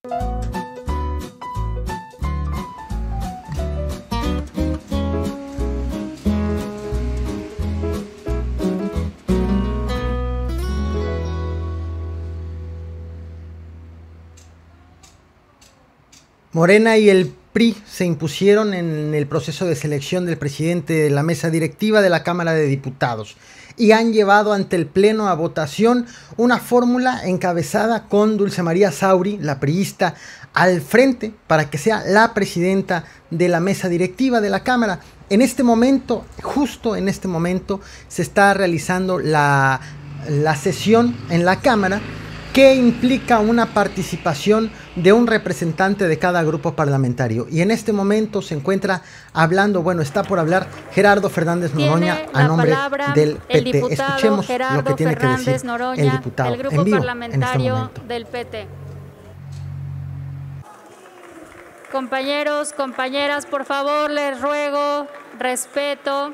Morena y el PRI se impusieron en el proceso de selección del presidente de la mesa directiva de la Cámara de Diputados y han llevado ante el Pleno a votación una fórmula encabezada con Dulce María Sauri, la priista, al frente para que sea la presidenta de la mesa directiva de la Cámara. En este momento, justo en este momento, se está realizando la sesión en la Cámara, que implica una participación de un representante de cada grupo parlamentario. Y en este momento se encuentra hablando, bueno, está por hablar Gerardo Fernández Noroña a nombre del PT. Escuchemos lo que tiene que decir el diputado del grupo en vivo parlamentario en este del PT. Compañeros, compañeras, por favor, les ruego respeto.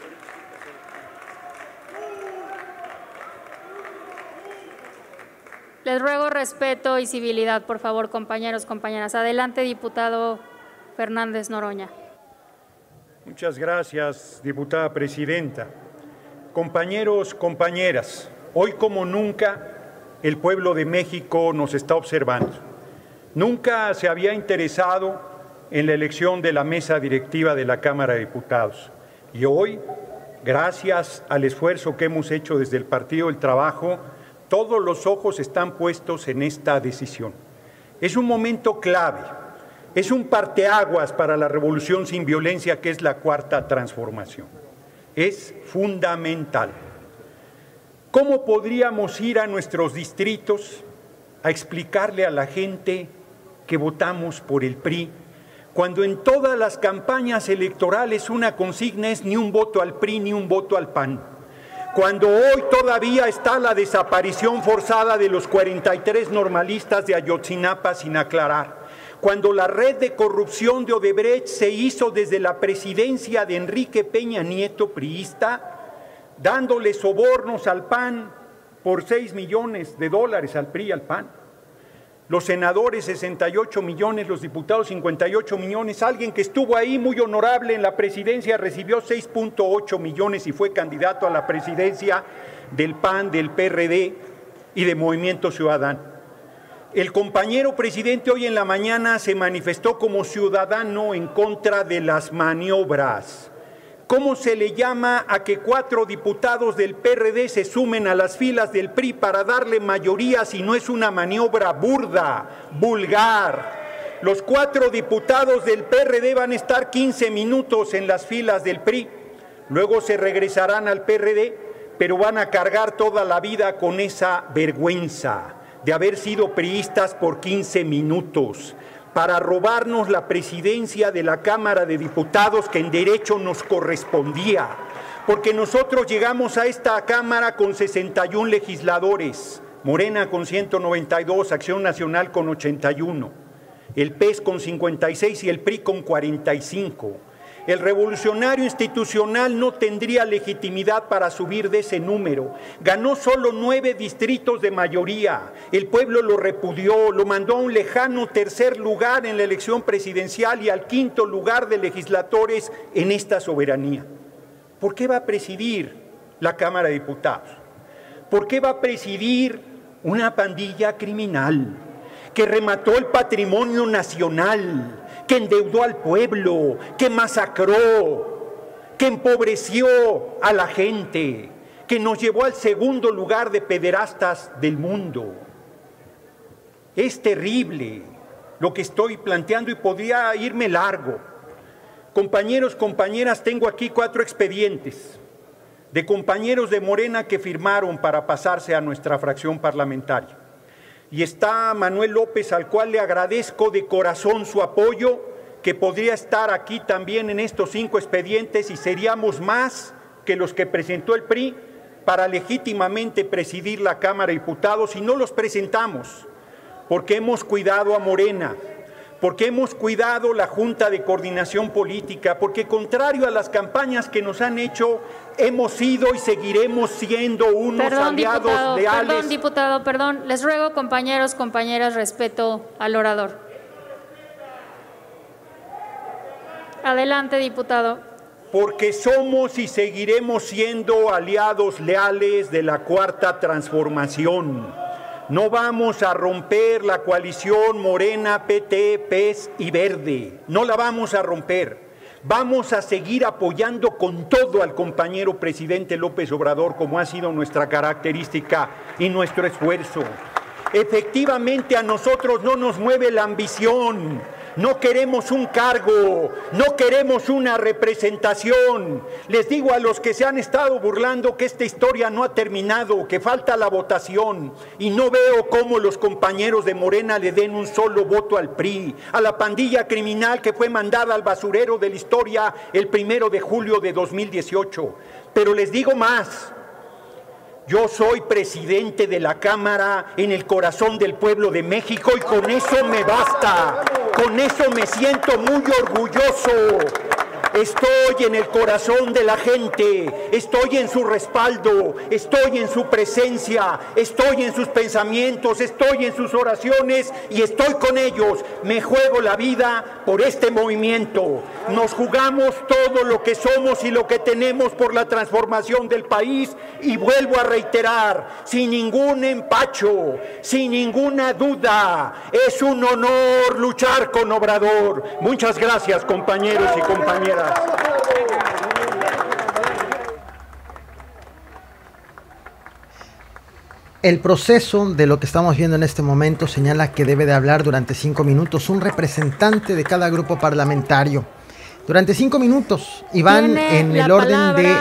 Les ruego respeto y civilidad, por favor, compañeros, compañeras. Adelante, diputado Fernández Noroña. Muchas gracias, diputada presidenta. Compañeros, compañeras, hoy como nunca el pueblo de México nos está observando. Nunca se había interesado en la elección de la mesa directiva de la Cámara de Diputados. Y hoy, gracias al esfuerzo que hemos hecho desde el Partido del Trabajo, todos los ojos están puestos en esta decisión. Es un momento clave, es un parteaguas para la revolución sin violencia que es la cuarta transformación. Es fundamental. ¿Cómo podríamos ir a nuestros distritos a explicarle a la gente que votamos por el PRI, cuando en todas las campañas electorales una consigna es ni un voto al PRI ni un voto al PAN? Cuando hoy todavía está la desaparición forzada de los 43 normalistas de Ayotzinapa sin aclarar, cuando la red de corrupción de Odebrecht se hizo desde la presidencia de Enrique Peña Nieto, priista, dándole sobornos al PAN por $6 millones al PRI y al PAN. Los senadores 68 millones, los diputados 58 millones, alguien que estuvo ahí muy honorable en la presidencia recibió 6.8 millones y fue candidato a la presidencia del PAN, del PRD y de Movimiento Ciudadano. El compañero presidente hoy en la mañana se manifestó como ciudadano en contra de las maniobras. ¿Cómo se le llama a que 4 diputados del PRD se sumen a las filas del PRI para darle mayoría si no es una maniobra burda, vulgar? Los 4 diputados del PRD van a estar 15 minutos en las filas del PRI, luego se regresarán al PRD, pero van a cargar toda la vida con esa vergüenza de haber sido priistas por 15 minutos. Para robarnos la presidencia de la Cámara de Diputados que en derecho nos correspondía, porque nosotros llegamos a esta Cámara con 61 legisladores, Morena con 192, Acción Nacional con 81, el PES con 56 y el PRI con 45. El revolucionario institucional no tendría legitimidad para subir de ese número. Ganó solo 9 distritos de mayoría. El pueblo lo repudió, lo mandó a un lejano tercer lugar en la elección presidencial y al quinto lugar de legisladores en esta soberanía. ¿Por qué va a presidir la Cámara de Diputados? ¿Por qué va a presidir una pandilla criminal que remató el patrimonio nacional, que endeudó al pueblo, que masacró, que empobreció a la gente, que nos llevó al segundo lugar de pederastas del mundo? Es terrible lo que estoy planteando y podría irme largo. Compañeros, compañeras, tengo aquí 4 expedientes de compañeros de Morena que firmaron para pasarse a nuestra fracción parlamentaria. Y está Manuel López, al cual le agradezco de corazón su apoyo, que podría estar aquí también en estos 5 expedientes y seríamos más que los que presentó el PRI para legítimamente presidir la Cámara de Diputados y no los presentamos porque hemos cuidado a Morena, porque hemos cuidado la Junta de Coordinación Política, porque contrario a las campañas que nos han hecho, hemos sido y seguiremos siendo unos aliados leales. Perdón. Les ruego, compañeros, compañeras, respeto al orador. Adelante, diputado. Porque somos y seguiremos siendo aliados leales de la Cuarta Transformación. No vamos a romper la coalición Morena, PT, PES y Verde. No la vamos a romper. Vamos a seguir apoyando con todo al compañero presidente López Obrador, como ha sido nuestra característica y nuestro esfuerzo. Efectivamente, a nosotros no nos mueve la ambición. No queremos un cargo, no queremos una representación. Les digo a los que se han estado burlando que esta historia no ha terminado, que falta la votación, y no veo cómo los compañeros de Morena le den un solo voto al PRI, a la pandilla criminal que fue mandada al basurero de la historia el 1 de julio de 2018. Pero les digo más. Yo soy presidente de la Cámara en el corazón del pueblo de México y con eso me basta, con eso me siento muy orgulloso. Estoy en el corazón de la gente, estoy en su respaldo, estoy en su presencia, estoy en sus pensamientos, estoy en sus oraciones y estoy con ellos. Me juego la vida por este movimiento. Nos jugamos todo lo que somos y lo que tenemos por la transformación del país y vuelvo a reiterar, sin ningún empacho, sin ninguna duda, es un honor luchar con Obrador. Muchas gracias, compañeros y compañeras. El proceso de lo que estamos viendo en este momento señala que debe de hablar durante 5 minutos un representante de cada grupo parlamentario. Durante 5 minutos, y van en el orden de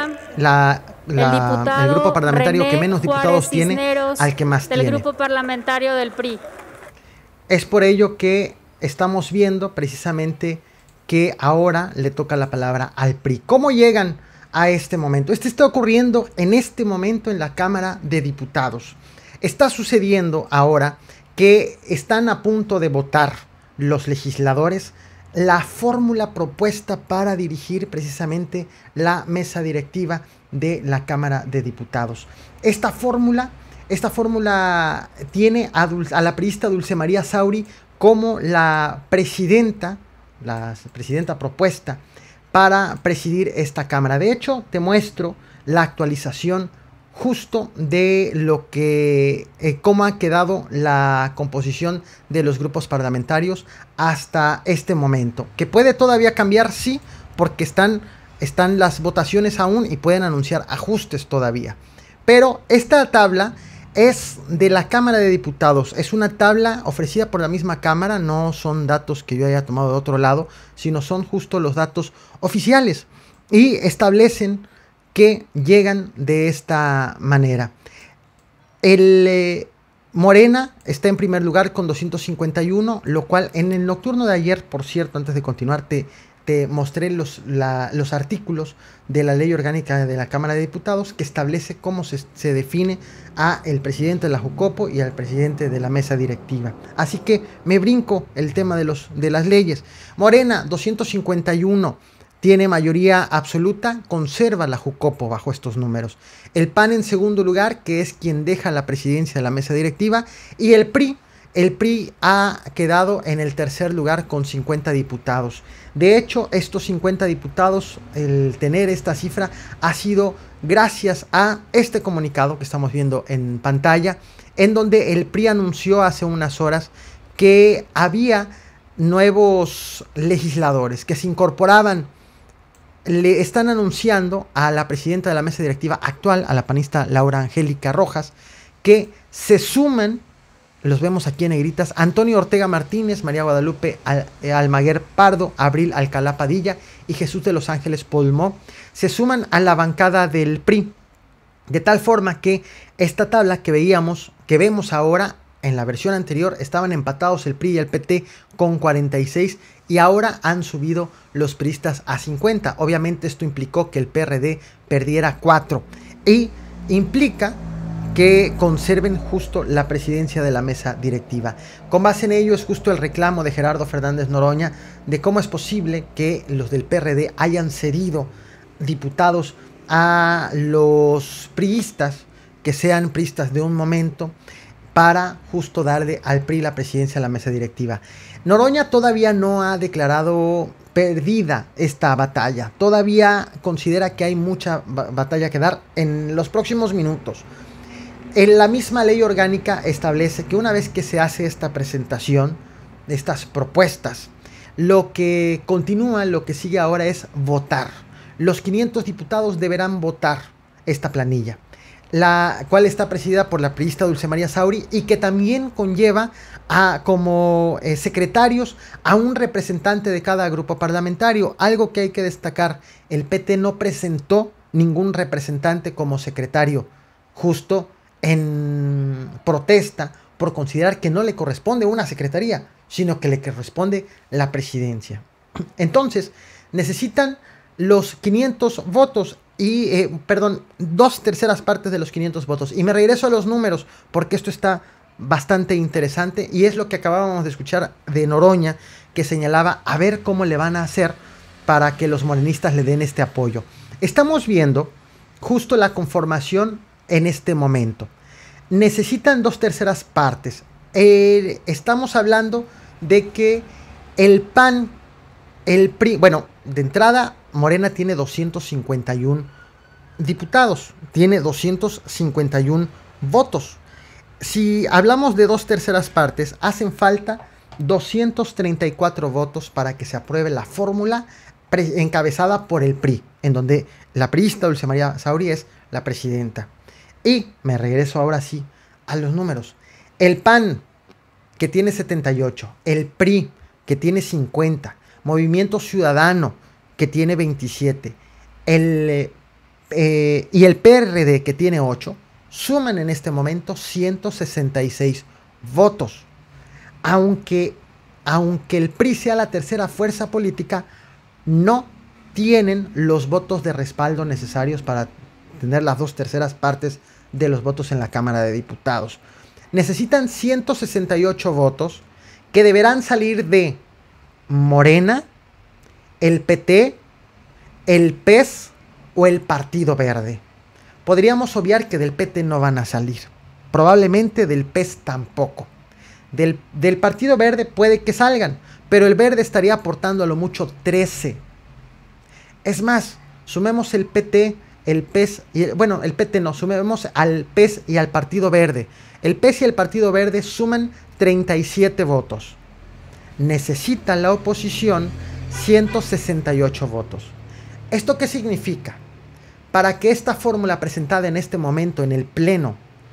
el grupo parlamentario René que menos diputados Juárez tiene Cisneros, al que más del tiene. grupo parlamentario del PRI. Es por ello que estamos viendo precisamente que ahora le toca la palabra al PRI. ¿Cómo llegan a este momento? Esto está ocurriendo en este momento en la Cámara de Diputados. Está sucediendo ahora que están a punto de votar los legisladores la fórmula propuesta para dirigir precisamente la mesa directiva de la Cámara de Diputados. Esta fórmula tiene a la priista Dulce María Sauri como la presidenta propuesta para presidir esta Cámara. De hecho, te muestro la actualización justo de lo que cómo ha quedado la composición de los grupos parlamentarios hasta este momento, que puede todavía cambiar, sí, porque están las votaciones aún y pueden anunciar ajustes todavía. Pero esta tabla es de la Cámara de Diputados, es una tabla ofrecida por la misma Cámara, no son datos que yo haya tomado de otro lado, sino son justo los datos oficiales y establecen que llegan de esta manera. Morena está en primer lugar con 251, lo cual en el nocturno de ayer, por cierto, antes de continuar, te mostré los artículos de la ley orgánica de la Cámara de Diputados que establece cómo se define a el presidente de la Jucopo y al presidente de la mesa directiva. Así que me brinco el tema de las leyes. Morena, 251. Tiene mayoría absoluta, conserva la Jucopo bajo estos números. El PAN en segundo lugar, que es quien deja la presidencia de la mesa directiva, y el PRI ha quedado en el tercer lugar con 50 diputados. De hecho, estos 50 diputados, el tener esta cifra, ha sido gracias a este comunicado que estamos viendo en pantalla, en donde el PRI anunció hace unas horas que había nuevos legisladores que se incorporaban. Le están anunciando a la presidenta de la mesa directiva actual, a la panista Laura Angélica Rojas, que se suman, los vemos aquí en negritas, Antonio Ortega Martínez, María Guadalupe Almaguer Pardo, Abril Alcalá Padilla y Jesús de los Ángeles Pulmó, se suman a la bancada del PRI. De tal forma que esta tabla que vemos ahora, en la versión anterior estaban empatados el PRI y el PT con 46 y ahora han subido los priistas a 50. Obviamente esto implicó que el PRD perdiera 4 y implica que conserven justo la presidencia de la mesa directiva. Con base en ello es justo el reclamo de Gerardo Fernández Noroña de cómo es posible que los del PRD hayan cedido diputados a los priistas, que sean priistas de un momento, para justo darle al PRI la presidencia de la mesa directiva. Noroña todavía no ha declarado perdida esta batalla, todavía considera que hay mucha batalla que dar en los próximos minutos. En la misma ley orgánica establece que una vez que se hace esta presentación, estas propuestas, lo que continúa, lo que sigue ahora es votar. Los 500 diputados deberán votar esta planilla, la cual está presidida por la priista Dulce María Sauri y que también conlleva como secretarios a un representante de cada grupo parlamentario. Algo que hay que destacar, el PT no presentó ningún representante como secretario, justo en protesta por considerar que no le corresponde una secretaría, sino que le corresponde la presidencia. Entonces, necesitan los 500 votos y, 2/3 partes de los 500 votos. Y me regreso a los números porque esto está bastante interesante y es lo que acabábamos de escuchar de Noroña, que señalaba a ver cómo le van a hacer para que los morenistas le den este apoyo. Estamos viendo justo la conformación en este momento. Necesitan 2/3 partes. Estamos hablando de que el PAN, el PRI, bueno, de entrada Morena tiene 251 diputados, tiene 251 votos. Si hablamos de 2/3 partes, hacen falta 234 votos para que se apruebe la fórmula encabezada por el PRI, en donde la priista Dulce María Sauri es la presidenta. Y me regreso ahora sí a los números. El PAN, que tiene 78, el PRI, que tiene 50, Movimiento Ciudadano, que tiene 27, y el PRD, que tiene 8, suman en este momento 166 votos. Aunque el PRI sea la tercera fuerza política, no tienen los votos de respaldo necesarios para tener las 2/3 partes de los votos en la Cámara de Diputados. Necesitan 168 votos que deberán salir de Morena, el PT, el PES o el Partido Verde. Podríamos obviar que del PT no van a salir, probablemente del PES tampoco. Del Partido Verde puede que salgan, pero el Verde estaría aportando a lo mucho 13. Es más, sumemos el PT, el PES, el PT no, sumemos al PES y al Partido Verde. El PES y el Partido Verde suman 37 votos. Necesita la oposición 168 votos. ¿Esto qué significa? Para que esta fórmula presentada en este momento en el Pleno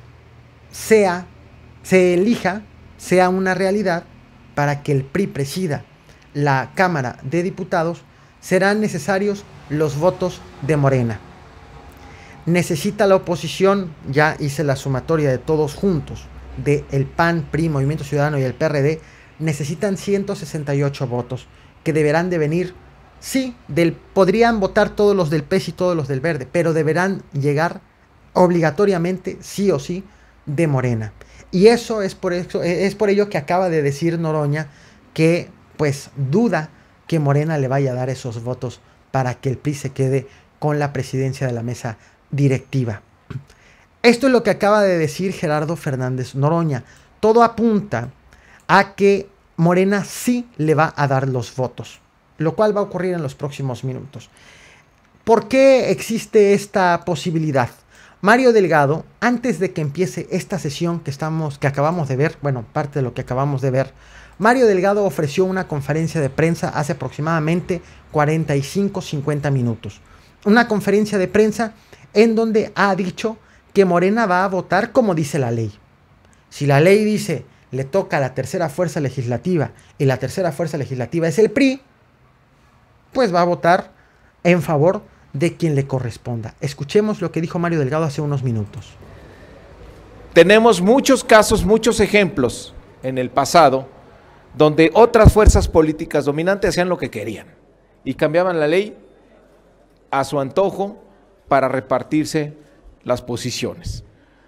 se elija, sea una realidad, para que el PRI presida la Cámara de Diputados, serán necesarios los votos de Morena. Necesita la oposición, ya hice la sumatoria de todos juntos, de el PAN, PRI, Movimiento Ciudadano y el PRD, necesitan 168 votos, que deberán de venir, sí, podrían votar todos los del PES y todos los del Verde, pero deberán llegar obligatoriamente, sí o sí, de Morena. Y es por ello que acaba de decir Noroña que, pues, duda que Morena le vaya a dar esos votos para que el PRI se quede con la presidencia de la mesa directiva. Esto es lo que acaba de decir Gerardo Fernández Noroña. Todo apunta a que Morena sí le va a dar los votos, lo cual va a ocurrir en los próximos minutos. ¿Por qué existe esta posibilidad? Mario Delgado, antes de que empiece esta sesión que acabamos de ver, parte de lo que acabamos de ver, Mario Delgado ofreció una conferencia de prensa hace aproximadamente 45-50 minutos. Una conferencia de prensa en donde ha dicho que Morena va a votar como dice la ley. Si la ley dice le toca a la tercera fuerza legislativa y la tercera fuerza legislativa es el PRI, pues va a votar en favor de quien le corresponda. Escuchemos lo que dijo Mario Delgado hace unos minutos. Tenemos muchos casos, muchos ejemplos en el pasado donde otras fuerzas políticas dominantes hacían lo que querían y cambiaban la ley a su antojo para repartirse las posiciones.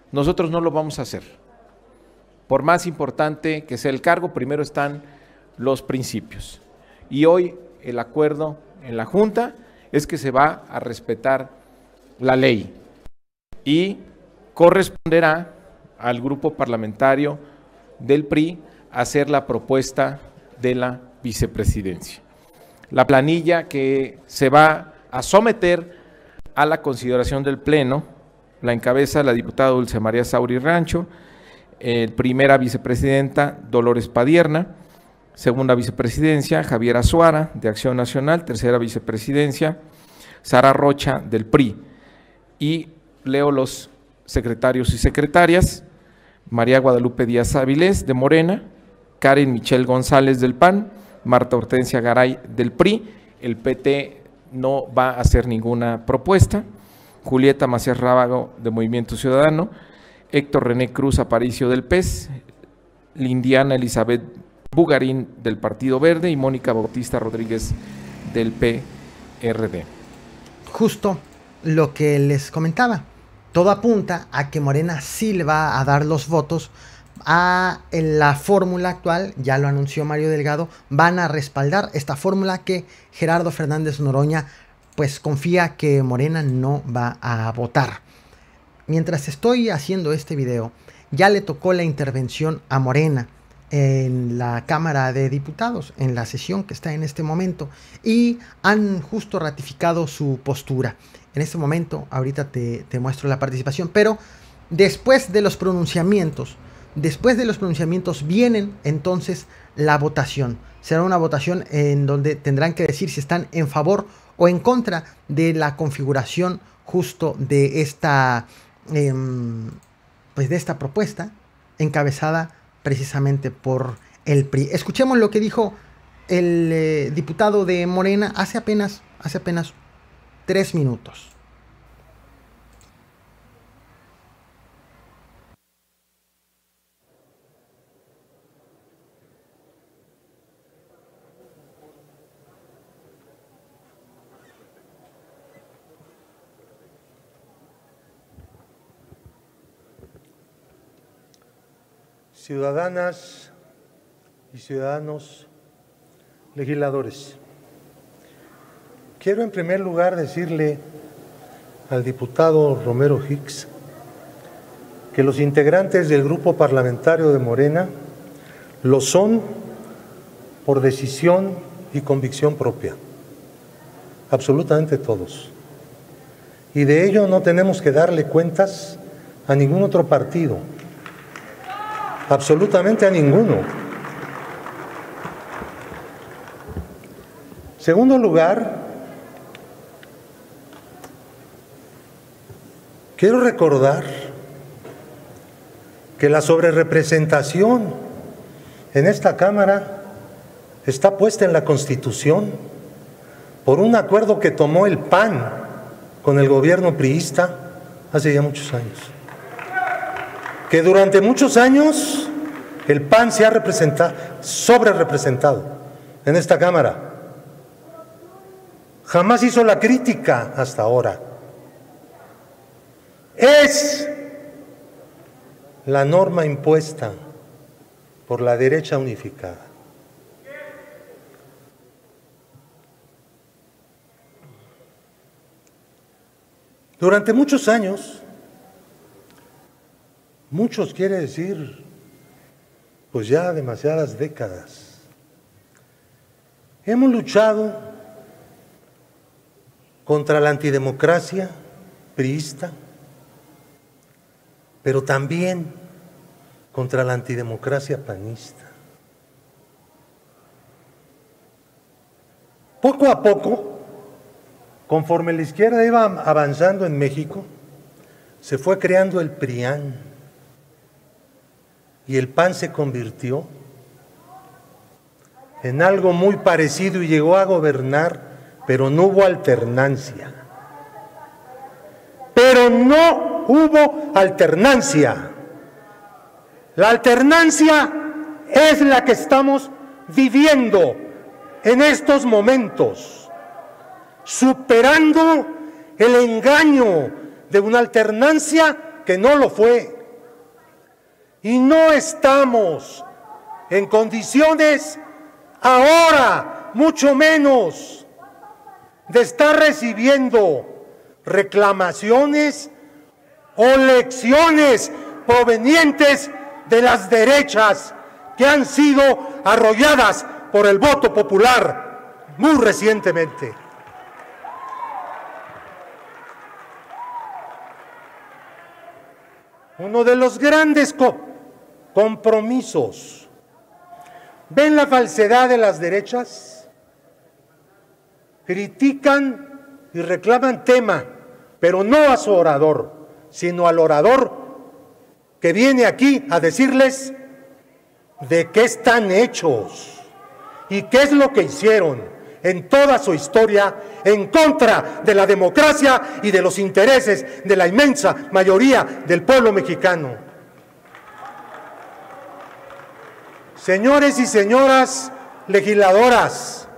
nosotros no lo vamos a hacer. Por más importante que sea el cargo, primero están los principios. Y hoy el acuerdo en la Junta es que se va a respetar la ley y corresponderá al grupo parlamentario del PRI hacer la propuesta de la vicepresidencia. La planilla que se va a someter a la consideración del Pleno la encabeza la diputada Dulce María Sauri Rancho, primera vicepresidenta Dolores Padierna, segunda vicepresidencia Javier Azuara de Acción Nacional, tercera vicepresidencia Sara Rocha del PRI. Y leo los secretarios y secretarias: María Guadalupe Díaz Avilés de Morena, Karen Michelle González del PAN, Marta Hortensia Garay del PRI, el PT no va a hacer ninguna propuesta, Julieta Macías Rábago de Movimiento Ciudadano, Héctor René Cruz Aparicio del PES, Lindiana Elizabeth Bugarín del Partido Verde y Mónica Bautista Rodríguez del PRD. Justo lo que les comentaba, todo apunta a que Morena sí le va a dar los votos a la fórmula actual, ya lo anunció Mario Delgado, van a respaldar esta fórmula que Gerardo Fernández Noroña pues confía que Morena no va a votar. Mientras estoy haciendo este video, ya le tocó la intervención a Morena en la Cámara de Diputados, en la sesión que está en este momento, y han justo ratificado su postura. En este momento, ahorita te muestro la participación, pero después de los pronunciamientos vienen entonces la votación. Será una votación en donde tendrán que decir si están en favor o en contra de la configuración justo de esta, pues de esta propuesta encabezada precisamente por el PRI. Escuchemos lo que dijo el diputado de Morena hace apenas 3 minutos. Ciudadanas y ciudadanos legisladores, quiero en primer lugar decirle al diputado Romero Hicks que los integrantes del grupo parlamentario de Morena lo son por decisión y convicción propia, absolutamente todos. Y de ello no tenemos que darle cuentas a ningún otro partido. Absolutamente a ninguno. Segundo lugar, quiero recordar que la sobrerepresentación en esta Cámara está puesta en la Constitución por un acuerdo que tomó el PAN con el gobierno priista hace ya muchos años. Que durante muchos años el PAN se ha sobrerepresentado en esta Cámara. Jamás hizo la crítica hasta ahora. Es la norma impuesta por la derecha unificada. Durante muchos años, muchos quiere decir, pues ya demasiadas décadas, hemos luchado contra la antidemocracia priista, pero también contra la antidemocracia panista. Poco a poco, conforme la izquierda iba avanzando en México, se fue creando el PRIAN y el PAN se convirtió en algo muy parecido y llegó a gobernar, pero no hubo alternancia. Pero no hubo alternancia. La alternancia es la que estamos viviendo en estos momentos, superando el engaño de una alternancia que no lo fue. Y no estamos en condiciones ahora, mucho menos, de estar recibiendo reclamaciones o lecciones provenientes de las derechas que han sido arrolladas por el voto popular muy recientemente. Uno de los grandes compromisos. ¿Ven la falsedad de las derechas? Critican y reclaman tema, pero no a su orador, sino al orador que viene aquí a decirles de qué están hechos y qué es lo que hicieron en toda su historia en contra de la democracia y de los intereses de la inmensa mayoría del pueblo mexicano. Señores y señoras legisladoras,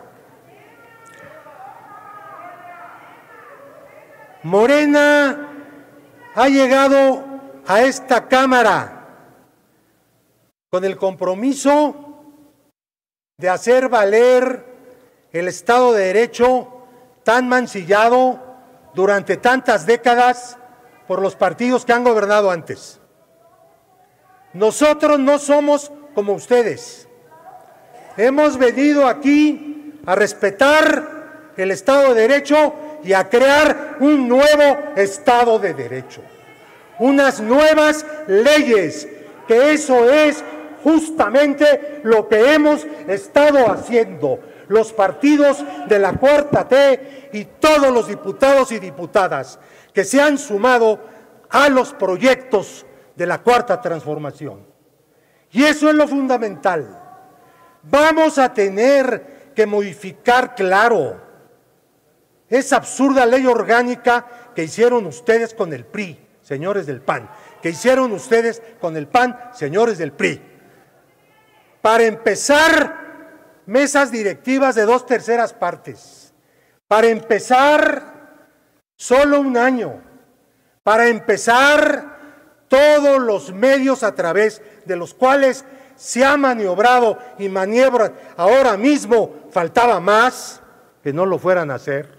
Morena ha llegado a esta Cámara con el compromiso de hacer valer el Estado de Derecho tan mancillado durante tantas décadas por los partidos que han gobernado antes. Nosotros no somos como ustedes. Hemos venido aquí a respetar el Estado de Derecho y a crear un nuevo Estado de Derecho, unas nuevas leyes, que eso es justamente lo que hemos estado haciendo los partidos de la Cuarta T y todos los diputados y diputadas que se han sumado a los proyectos de la Cuarta Transformación. Y eso es lo fundamental. Vamos a tener que modificar, claro, esa absurda ley orgánica que hicieron ustedes con el PRI, señores del PAN, que hicieron ustedes con el PAN, señores del PRI. Para empezar, mesas directivas de 2/3 partes. Para empezar, solo un año. Para empezar, todos los medios a través de los cuales se ha maniobrado y maniobra ahora mismo, faltaba más que no lo fueran a hacer,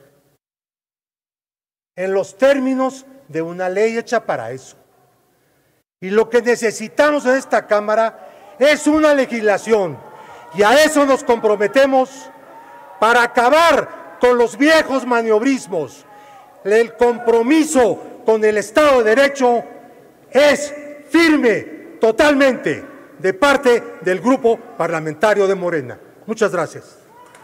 en los términos de una ley hecha para eso. Y lo que necesitamos en esta Cámara es una legislación, y a eso nos comprometemos para acabar con los viejos maniobrismos. El compromiso con el Estado de Derecho es firme, totalmente, de parte del Grupo Parlamentario de Morena. Muchas gracias.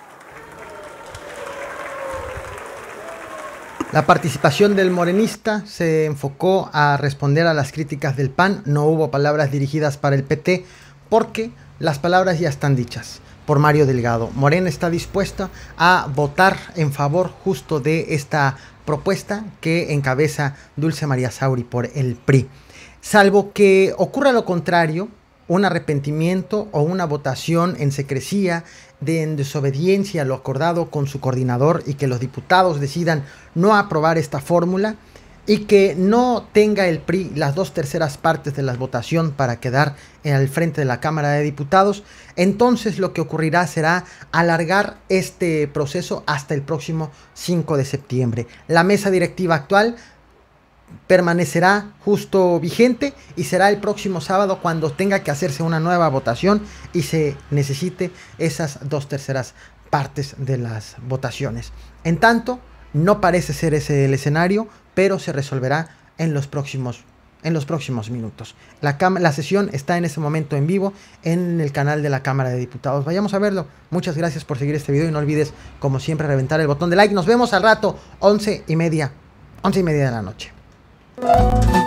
La participación del morenista se enfocó a responder a las críticas del PAN. No hubo palabras dirigidas para el PT porque las palabras ya están dichas por Mario Delgado. Morena está dispuesta a votar en favor justo de esta propuesta que encabeza Dulce María Sauri por el PRI. Salvo que ocurra lo contrario, un arrepentimiento o una votación en secrecía, en desobediencia a lo acordado con su coordinador, y que los diputados decidan no aprobar esta fórmula y que no tenga el PRI las 2/3 partes de la votación para quedar al frente de la Cámara de Diputados, entonces lo que ocurrirá será alargar este proceso hasta el próximo 5 de septiembre. La mesa directiva actual permanecerá justo vigente y será el próximo sábado cuando tenga que hacerse una nueva votación y se necesite esas 2/3 partes de las votaciones. En tanto, no parece ser ese el escenario, pero se resolverá en los próximos minutos. La sesión está en este momento en vivo en el canal de la Cámara de Diputados. Vayamos a verlo. Muchas gracias por seguir este video y no olvides, como siempre, reventar el botón de like. Nos vemos al rato, 11:30 de la noche.